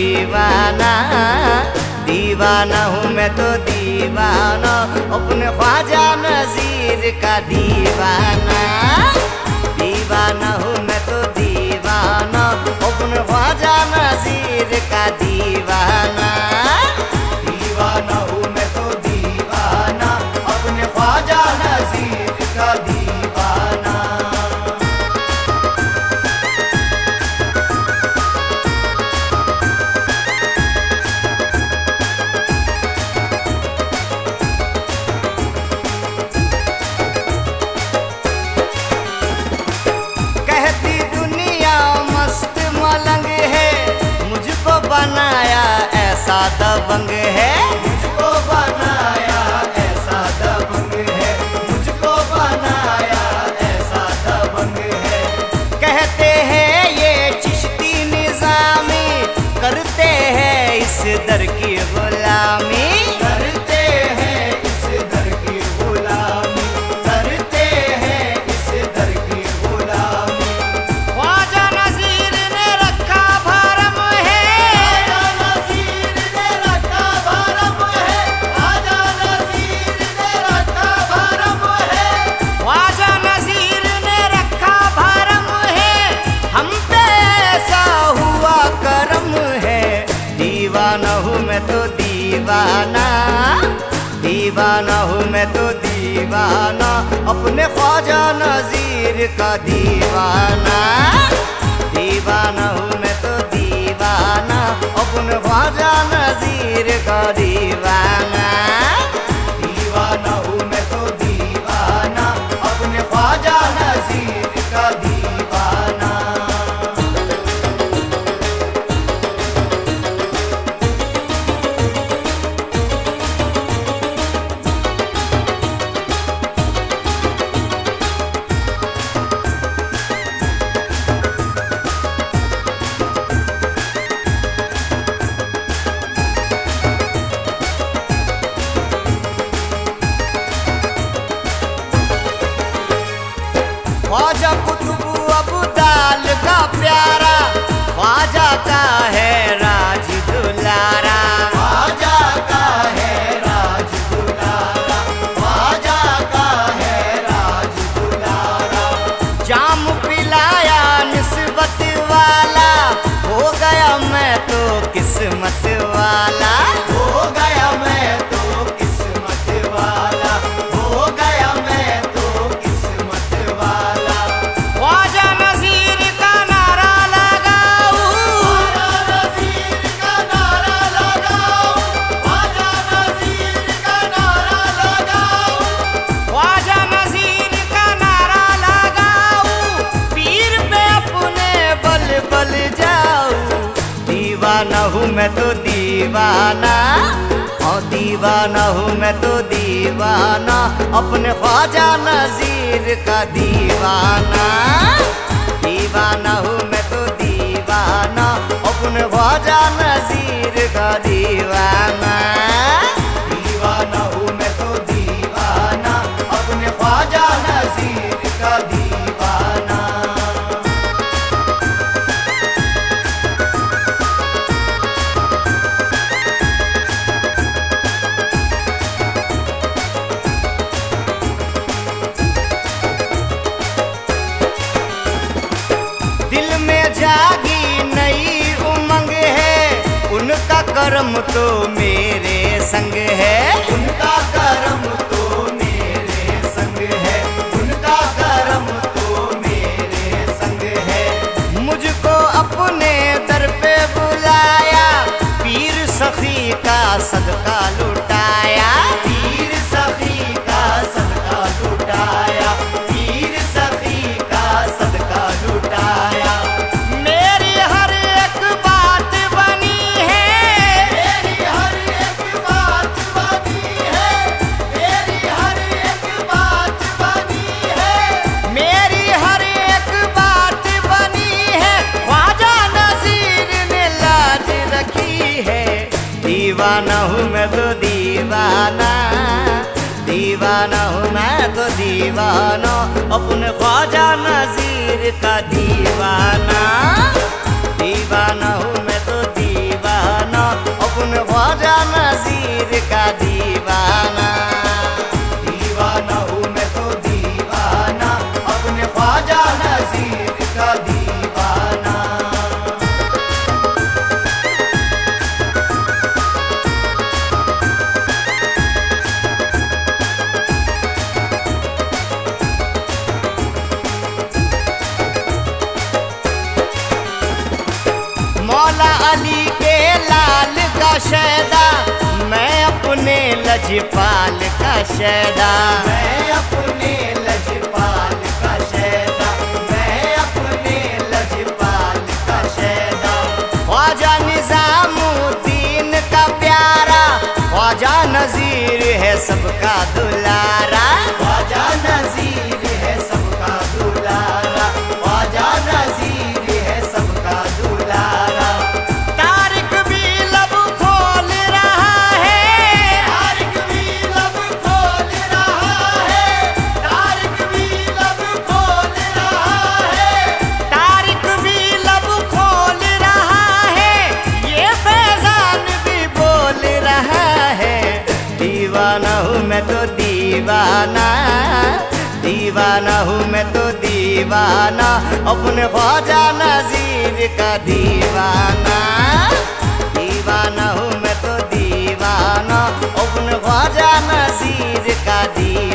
दीवाना, दीवाना हूँ मैं तो दीवाना, अपने ख्वाजा नज़ीर का दीवाना। दीवाना हूँ मैं तो दीवाना, अपने ख्वाजा नज़ीर का दीवाना। दीवाना हूँ मैं तो दीवाना, अपने ख्वाजा नज़ीर का दीवाना। कहती दुनिया मस्त मलंग है, मुझको बनाया ऐसा दबंग है। मुझको बनाया ऐसा दबंग है, मुझको बनाया ऐसा दबंग है। कहते हैं ये चिश्ती निज़ामी, करते हैं इस दर की गुलामी। करते हैं इस दर की गुलामी, करते हैं इस दर की गुलामी। ख्वाजा नज़ीर ने रखा भरम है, ख्वाजा नज़ीर ने रखा भरम है, ख्वाजा नज़ीर ने रखा भरम है। ख्वाजा नज़ीर ने रखा भरम है, हम पे ऐसा हुआ करम है। दीवाना हूँ मैं तो दीवाना, दीवाना हूँ मैं तो दीवाना, अपने ख्वाजा नज़ीर का दीवाना। दीवाना हूँ मैं तो दीवाना, अपने ख्वाजा नज़ीर का दीवाना। दीवाना हूँ मैं तो दीवाना, अपने ख्वाजा नज़ीर का दीवाना। ख्वाजा कुतुब अब्दाल का प्यारा, ख्वाजा का है राज दुलारा। ख्वाजा का है राज दुलारा, ख्वाजा का है राज दुलारा। जाम पिलाया निस्बत वाला, हो गया मैं तो किस्मत वाला। हो गया मैं तो किस्मत वाला, हो गया मैं तो किस्मत वाला। ख्वाजा नज़ीर का नारा लगाऊं, ख्वाजा नज़ीर का नारा लगाऊं, ख्वाजा नज़ीर का नारा लगाऊं, ख्वाजा नज़ीर का नारा लगाऊं, पीर पे अपने बल बल जाऊं। दीवाना हूँ मैं तो दीवाना, और दीवाना हूँ मैं तो दीवाना, अपने ख्वाजा नज़ीर का दीवाना। दीवाना हूँ मैं तो दीवाना, अपने ख्वाजा नज़ीर का दीवाना। दीवाना हूँ मैं तो दीवाना, अपने ख्वाजा नज़ीर का दीवाना। दिल में जागी नई उमंग है, उनका करम तो मेरे संग है। उनका करम तो मेरे संग है, उनका करम तो मेरे संग है। मुझको अपने दर पे बुलाया, पीर सखी का सदका लुटाया। पीर सखी का सदका लुटाया, पीर सखी का सदका लुटाया। मेरी हर एक बात बनी है, मेरी हर एक बात बनी है, मेरी हर एक बात बनी है, मेरी हर एक बात बनी है। ख्वाजा नज़ीर ने लाज रखी है। दीवाना हूँ मैं तो दीवाना, दीवाना हूँ मैं तो दीवाना, अपने ख्वाजा नज़ीर का दीवाना। दीवाना हूँ मैं तो दीवाना, लाली के लाल का शैदा, मैं अपने लजपाल का शैदा, मैं अपने लजपाल का शैदा, मैं अपने लजपाल का शैदा। ख्वाजा निजामुद्दीन का प्यारा, ख्वाजा नज़ीर है सबका दुलारा, ख्वाजा नज़ीर है सबका दुलारा, ख्वाजा नज़ीर है सबका दुलारा। तारिक भी लब खोल रहा है, तारिक भी लब खोल रहा है, तारिक भी लब खोल रहा है, तारिक भी लब खोल रहा है, ये फैजान भी बोल रहा है। दीवाना हूँ मैं तो दीवाना, दीवाना हूँ मैं तो दीवाना, अपने ख्वाजा नज़ीर का दीवाना। दीवाना हूँ मैं तो दीवाना, अपने ख्वाजा नज़ीर का दीवाना।